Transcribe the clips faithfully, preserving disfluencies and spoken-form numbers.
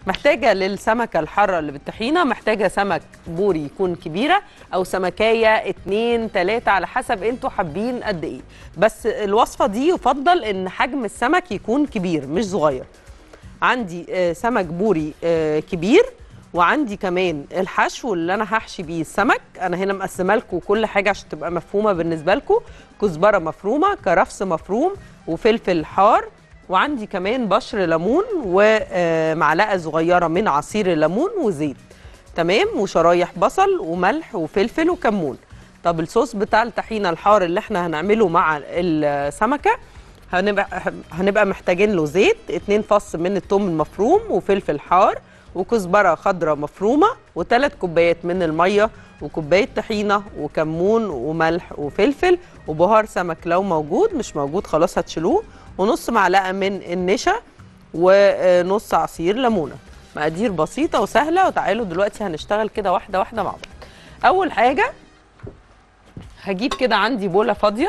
محتاجه للسمكه الحاره اللي بالطحينه، محتاجه سمك بوري يكون كبيره او سمكايه اتنين تلاته على حسب انتوا حابين قد ايه. بس الوصفه دي يفضل ان حجم السمك يكون كبير مش صغير. عندي آه سمك بوري آه كبير، وعندي كمان الحشو اللي انا هحشي بيه السمك. انا هنا مقسمه لكم كل حاجه عشان تبقى مفهومه بالنسبه لكم. كزبره مفرومه، كرفس مفروم، وفلفل حار، وعندي كمان بشر ليمون ومعلقه صغيره من عصير الليمون وزيت. تمام. وشرايح بصل وملح وفلفل وكمون. طب الصوص بتاع الطحينه الحار اللي احنا هنعمله مع السمكه، هنبقى هنبقى محتاجين له زيت، اتنين فص من الثوم المفروم وفلفل حار وكزبره خضراء مفرومه وثلاث كوبايات من الميه وكوبايه طحينه وكمون وملح وفلفل وبهار سمك لو موجود، مش موجود خلاص هتشيلوه، ونص معلقه من النشا ونص عصير ليمونه. مقادير بسيطه وسهله. وتعالوا دلوقتي هنشتغل كده واحده واحده مع بعض. اول حاجه هجيب كده عندي بوله فاضيه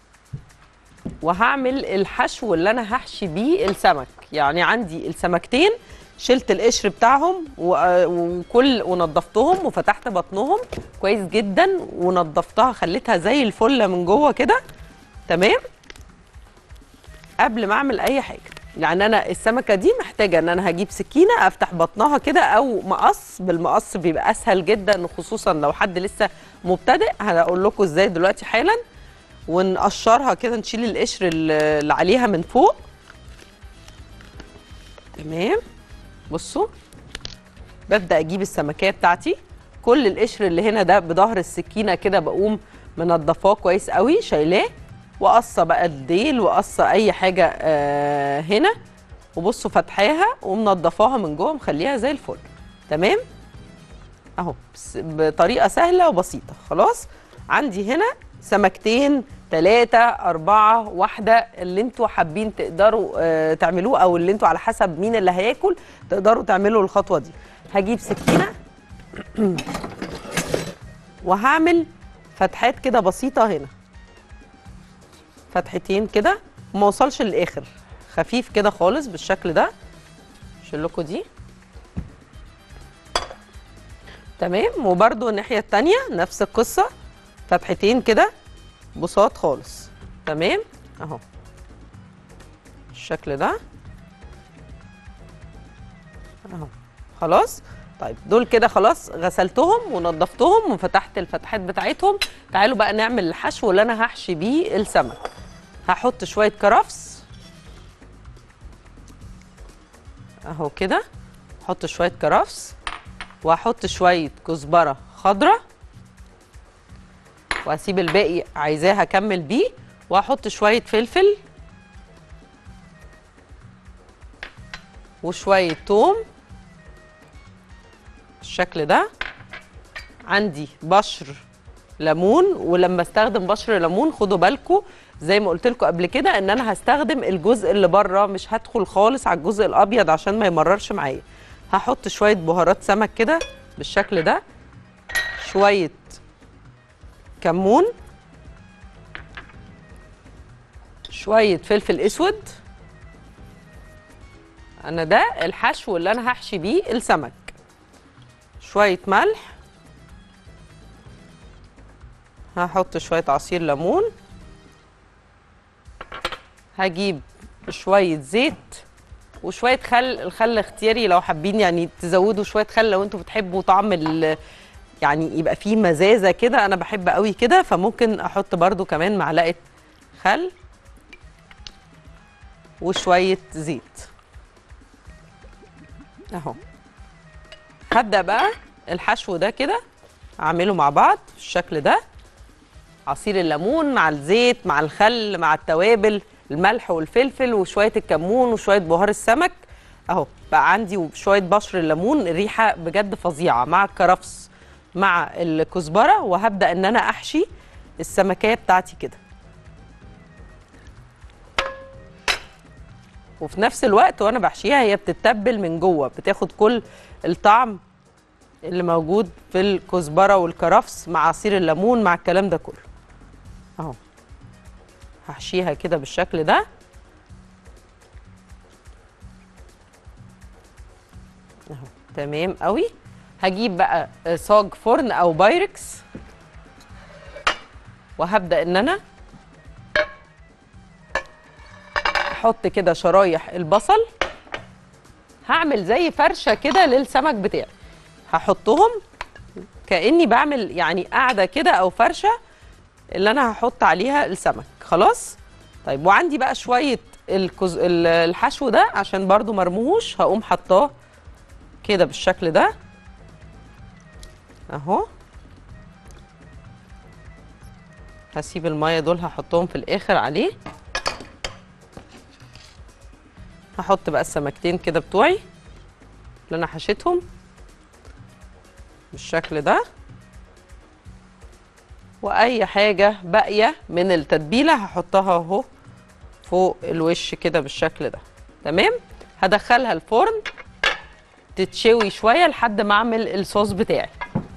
وهعمل الحشو اللي انا هحشي بيه السمك. يعني عندي السمكتين شلت القشر بتاعهم وكل ونضفتهم وفتحت بطنهم كويس جدا ونضفتها خليتها زي الفله من جوه كده. تمام. قبل ما اعمل اي حاجه، يعني انا السمكه دي محتاجه ان انا هجيب سكينه افتح بطنها كده او مقص. بالمقص بيبقى اسهل جدا، خصوصا لو حد لسه مبتدئ. هقول لكم ازاي دلوقتي حالا. ونقشرها كده، نشيل القشر اللي عليها من فوق. تمام. بصوا، ببدا اجيب السمكيه بتاعتي، كل القشر اللي هنا ده بظهر السكينه كده بقوم منضفاه كويس قوي، شايلاه وقصه بقى الديل وقصه اي حاجه آه هنا. وبصوا فتحاها ومنضفاها من جوه مخليها زي الفل. تمام اهو، بطريقه سهله وبسيطه. خلاص. عندي هنا سمكتين ثلاثة أربعة واحدة، اللي انتوا حابين تقدروا آه تعملوه، أو اللي انتوا على حسب مين اللي هياكل تقدروا تعملوا الخطوة دي. هجيب سكينة وهعمل فتحات كده بسيطة هنا، فتحتين كده وما اوصلش للآخر، خفيف كده خالص بالشكل ده. اشيل لكم دي. تمام. وبرده الناحية التانية نفس القصة، فتحتين كده بساط خالص. تمام اهو الشكل ده اهو. خلاص. طيب دول كده خلاص غسلتهم ونضفتهم وفتحت الفتحات بتاعتهم. تعالوا بقى نعمل الحشو اللي انا هحشي بيه السمك. هحط شويه كرفس اهو كده، احط شويه كرفس وهحط شويه كزبره خضراء وهسيب الباقي عايزاه هكمل بيه، وهحط شويه فلفل وشويه توم بالشكل ده. عندي بشر ليمون، ولما استخدم بشر ليمون خدوا بالكم زي ما قلت لكم قبل كده ان انا هستخدم الجزء اللي بره، مش هدخل خالص على الجزء الابيض عشان ما يمررش معايا. هحط شويه بهارات سمك كده بالشكل ده، شويه كمون، شويه فلفل اسود. انا ده الحشو اللي انا هحشي بيه السمك. شويه ملح، هحط شويه عصير ليمون، هجيب شويه زيت وشويه خل. الخل اختياري لو حابين يعني تزودوا شويه خل لو انتوا بتحبوا طعم ال يعني يبقى فيه مزازه كده. انا بحب قوي كده فممكن احط برده كمان معلقه خل وشويه زيت اهو. هبدا بقى الحشو ده كده اعمله مع بعض بالشكل ده، عصير الليمون مع الزيت مع الخل مع التوابل، الملح والفلفل وشويه الكمون وشويه بهار السمك اهو. بقى عندي شويه بشر الليمون، الريحه بجد فظيعه مع الكرفس مع الكزبره. وهبدا ان انا احشي السمكيه بتاعتي كده، وفي نفس الوقت وانا بحشيها هي بتتبل من جوه، بتاخد كل الطعم اللي موجود في الكزبره والكرفس مع عصير الليمون مع الكلام ده كله اهو. هحشيها كده بالشكل ده اهو تمام قوي. هجيب بقى صاج فرن او بايركس، وهبدا ان انا احط كده شرايح البصل. هعمل زي فرشه كده للسمك بتاعي، هحطهم كاني بعمل يعني قاعده كده او فرشه اللي انا هحط عليها السمك. خلاص. طيب وعندي بقى شويه الكز... الحشو ده عشان برضو مرموهوش، هقوم حطاه كده بالشكل ده اهو. هسيب الميه دول هحطهم في الاخر عليه. هحط بقى السمكتين كده بتوعي اللي انا حشيتهم بالشكل ده، واي حاجه باقيه من التتبيله هحطها اهو فوق الوش كده بالشكل ده. تمام. هدخلها الفرن تتشوي شويه لحد ما اعمل الصوص بتاعي.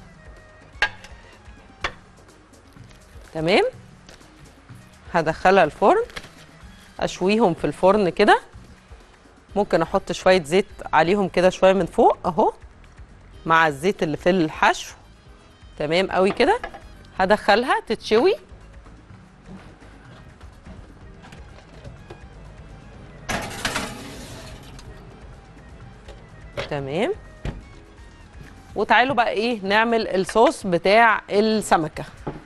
تمام. هدخلها الفرن اشويهم في الفرن كده. ممكن احط شويه زيت عليهم كده شويه من فوق اهو مع الزيت اللي في الحشو. تمام قوي كده. هدخلها تتشوي. تمام. وتعالوا بقى ايه نعمل الصوص بتاع السمكه.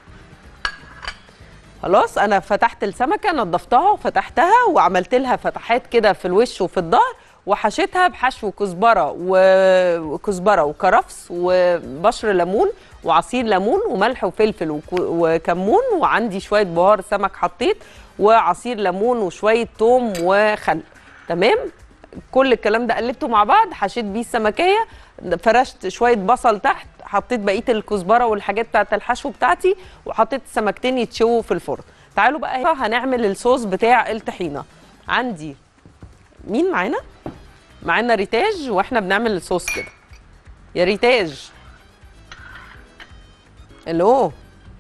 خلاص انا فتحت السمكه، نضفتها وفتحتها وعملت لها فتحات كده في الوش وفي الظهر، وحشيتها بحشو كزبره وكزبره وكرفس وبشر ليمون وعصير ليمون وملح وفلفل وكمون، وعندي شويه بهار سمك حطيت وعصير ليمون وشويه توم وخل. تمام. كل الكلام ده قلبته مع بعض، حشيت بيه السمكيه، فرشت شويه بصل تحت، حطيت بقيه الكزبره والحاجات بتاعت الحشو بتاعتي، وحطيت السمكتين يتشووا في الفرن. تعالوا بقى هنعمل الصوص بتاع الطحينه. عندي مين معانا؟ معانا ريتاج، واحنا بنعمل الصوص كده. يا ريتاج. الو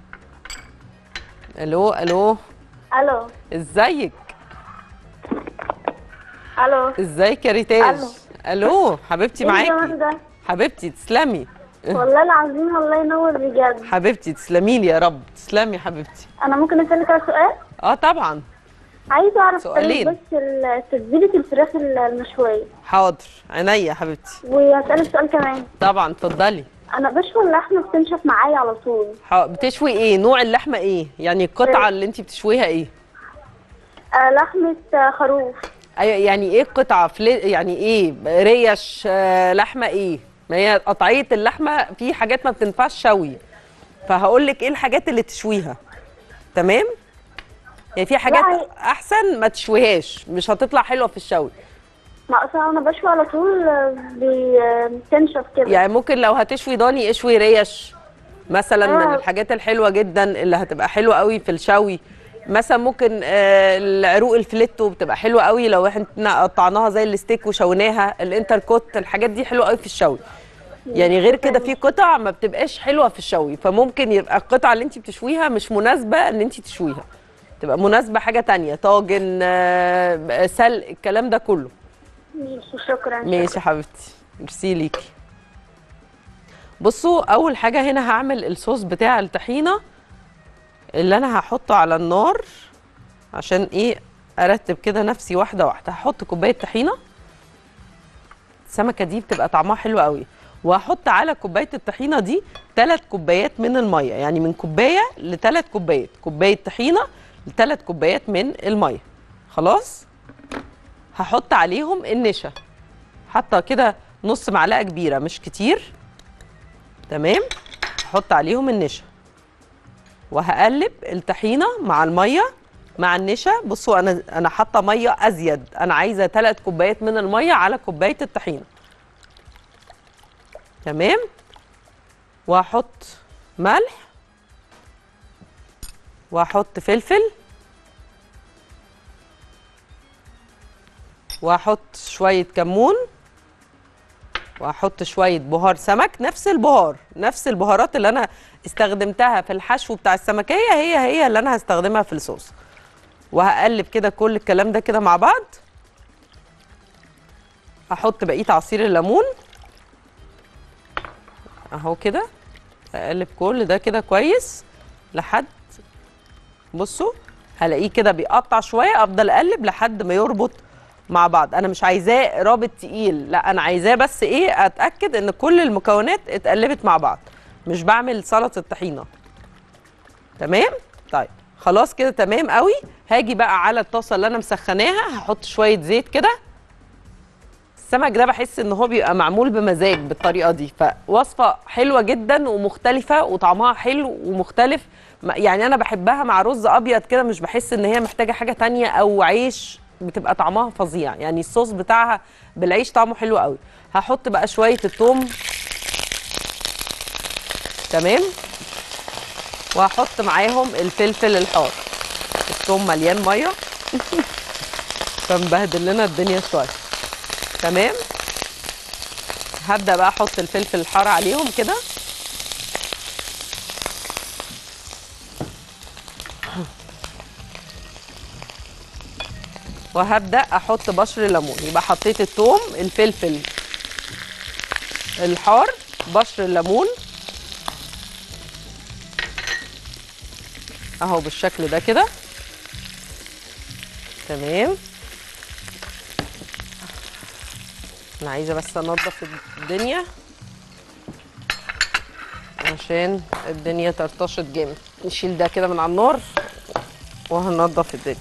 الو الو الو ازيك؟ الو ازيك يا ريتاج؟ الو حبيبتي معاكي. ده حبيبتي تسلمي. والله العظيم الله ينور بجد. حبيبتي تسلمي لي يا رب. تسلمي حبيبتي. انا ممكن اسالك على سؤال؟ اه طبعا. عايزه اعرف سؤالين بس تتبيله الفراخ المشويه. حاضر عينيا حبيبتي. وهسالك سؤال كمان. طبعا اتفضلي. انا بشوي اللحمه بتنشف معايا على طول. ح... بتشوي ايه؟ نوع اللحمه ايه؟ يعني القطعه اللي انت بتشويها ايه؟ آه لحمه آه خروف. ايوه يعني ايه قطعه فلي... يعني ايه ريش آه لحمه ايه؟ ما هي قطعيه اللحمه في حاجات ما بتنفعش شوي، فهقول لك ايه الحاجات اللي تشويها. تمام. يعني في حاجات احسن ما تشويهاش، مش هتطلع حلوه في الشوي. ما اصلا انا بشوي على طول بتنشف كده. يعني ممكن لو هتشوي ضاني اشوي ريش مثلا، آه. من الحاجات الحلوه جدا اللي هتبقى حلوه قوي في الشوي. مثلا ممكن آه العروق الفليتو بتبقى حلوه قوي لو احنا قطعناها زي الستيك وشويناها. الانتركوت الحاجات دي حلوه قوي في الشوي. يعني غير كده في قطع ما بتبقاش حلوه في الشوي، فممكن يبقى القطعه اللي انت بتشويها مش مناسبه ان انت تشويها، تبقى مناسبه حاجه تانية، طاجن آه سلق الكلام ده كله. ماشي شكرا. ماشي يا حبيبتي. ميرسي ليكي. بصوا اول حاجه هنا هعمل الصوص بتاع الطحينه اللي انا هحطه على النار عشان ايه ارتب كده نفسي واحده واحده. هحط كوبايه طحينه، السمكه دي بتبقى طعمها حلو قوي، وهحط على كوبايه الطحينه دي ثلاث كوبايات من الميه، يعني من كوبايه لثلاث كوبايات، كوبايه طحينه لثلاث كوبايات من الميه. خلاص. هحط عليهم النشا، حاطه كده نص معلقه كبيره مش كتير. تمام. هحط عليهم النشا وهقلب الطحينه مع الميه مع النشا. بصوا انا انا حاطه ميه ازيد، انا عايزه ثلاث كوبايات من الميه على كوبايه الطحينه. تمام. وهحط ملح وهحط فلفل وهحط شويه كمون وهحط شويه بهار سمك، نفس البهار نفس البهارات اللي انا استخدمتها في الحشو بتاع السمكيه هي هي اللي انا هستخدمها في الصوص. وهقلب كده كل الكلام ده كده مع بعض. هحط بقيه عصير الليمون اهو كده. اقلب كل ده كده كويس لحد، بصوا هلاقيه كده بيقطع شويه، افضل اقلب لحد ما يربط مع بعض. انا مش عايزاه رابط تقيل، لا انا عايزاه بس ايه، اتاكد ان كل المكونات اتقلبت مع بعض، مش بعمل سلطه طحينه. تمام. طيب خلاص كده تمام قوي. هاجي بقى على الطاسه اللي انا مسخناها، هحط شويه زيت كده. السمك ده بحس ان هو بيبقى معمول بمزاج بالطريقه دي، فوصفه حلوه جدا ومختلفه وطعمها حلو ومختلف. يعني انا بحبها مع رز ابيض كده، مش بحس ان هي محتاجه حاجه تانية او عيش، بتبقى طعمها فظيع. يعني الصوص بتاعها بالعيش طعمه حلو قوي. هحط بقى شويه الثوم. تمام. وهحط معاهم الفلفل الحار. الثوم مليان ميه فمبهدل لنا الدنيا شويه. تمام. هبدا بقى احط الفلفل الحار عليهم كده. وهبدا احط بشر ليمون. يبقى حطيت الثوم، الفلفل الحار، بشر الليمون اهو بالشكل ده كده. تمام. انا عايزه بس انضف الدنيا عشان الدنيا ترتشط جامد. نشيل ده كده من على النار وهننضف الدنيا.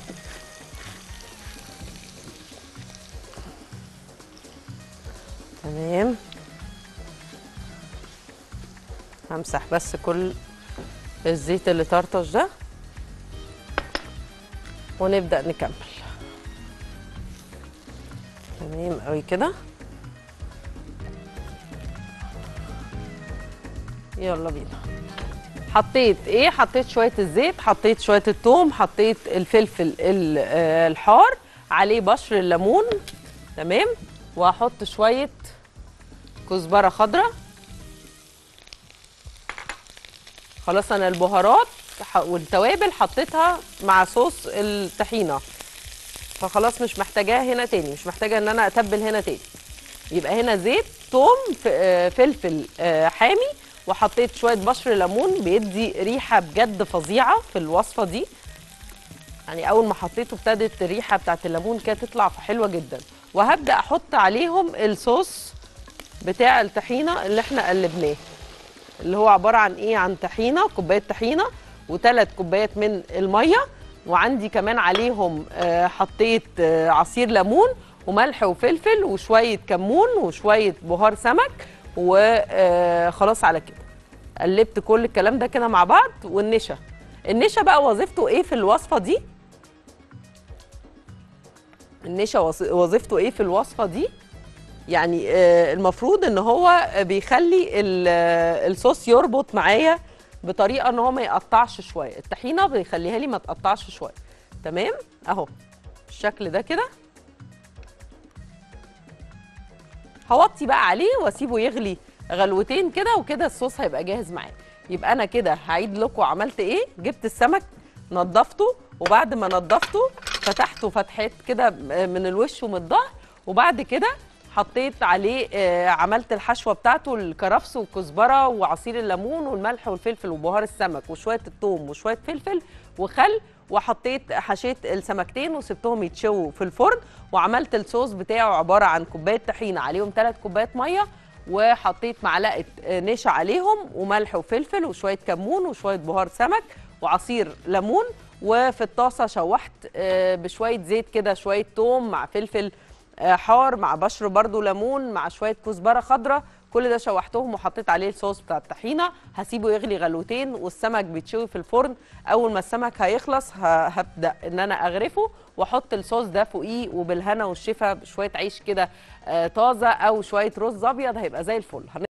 تمام. همسح بس كل الزيت اللي طرطش ده ونبدأ نكمل. تمام قوي كده. يلا بينا. حطيت ايه؟ حطيت شويه الزيت، حطيت شويه الثوم، حطيت الفلفل الحار، عليه بشر الليمون. تمام. وهحط شويه كزبره خضراء. خلاص انا البهارات والتوابل حطيتها مع صوص الطحينه، فخلاص مش محتاجاها هنا تاني، مش محتاجه ان انا اتبل هنا تاني. يبقى هنا زيت، ثوم، فلفل حامي، وحطيت شويه بشر ليمون بيدي ريحه بجد فظيعه في الوصفه دي. يعني اول ما حطيته ابتدت الريحه بتاعت الليمون كده تطلع حلوه جدا. وهبدا احط عليهم الصوص بتاع الطحينه اللي احنا قلبناه، اللي هو عباره عن ايه؟ عن طحينه، كوبايه طحينه وثلاث كوبايات من الميه، وعندي كمان عليهم حطيت عصير ليمون وملح وفلفل وشويه كمون وشويه بهار سمك، وخلاص على كده. قلبت كل الكلام ده كده مع بعض. والنشا، النشا بقى وظيفته ايه في الوصفه دي؟ النشا وظيفته ايه في الوصفه دي؟ يعني المفروض ان هو بيخلي الصوص يربط معايا بطريقه ان هو ما يقطعش شويه. الطحينه بيخليها لي ما تقطعش شويه. تمام اهو بالشكل ده كده. هوطي بقى عليه واسيبه يغلي غلوتين كده، وكده الصوص هيبقى جاهز معايا. يبقى انا كده هعيد لكم عملت ايه. جبت السمك نضفته، وبعد ما نضفته فتحته فتحات كده من الوش ومن الظهر، وبعد كده حطيت عليه آه عملت الحشوه بتاعته، الكرفس والكزبره وعصير الليمون والملح والفلفل وبهار السمك وشويه الثوم وشويه فلفل وخل، وحطيت حشيت السمكتين وسبتهم يتشووا في الفرن. وعملت الصوص بتاعه عباره عن كوبايه طحينه عليهم ثلاث كوبايات ميه، وحطيت معلقه نشا عليهم وملح وفلفل وشويه كمون وشويه بهار سمك وعصير ليمون. وفي الطاسه شوحت بشويه زيت كده شويه ثوم مع فلفل حار مع بشر برضو ليمون مع شويه كزبره خضراء، كل ده شوحتهم وحطيت عليه الصوص بتاع الطحينه. هسيبه يغلي غلوتين والسمك بيتشوي في الفرن. اول ما السمك هيخلص هبدا ان انا اغرفه واحط الصوص ده فوقيه، وبالهنا والشفا بشويه عيش كده طازه او شويه رز ابيض هيبقى زي الفل.